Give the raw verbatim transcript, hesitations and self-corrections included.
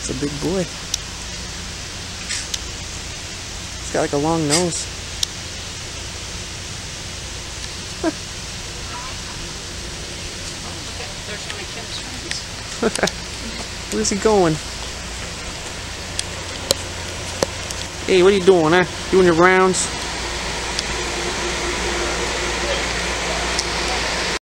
It's a big boy. He's got like a long nose. Where's he going? Hey, what are you doing, huh? Doing your rounds?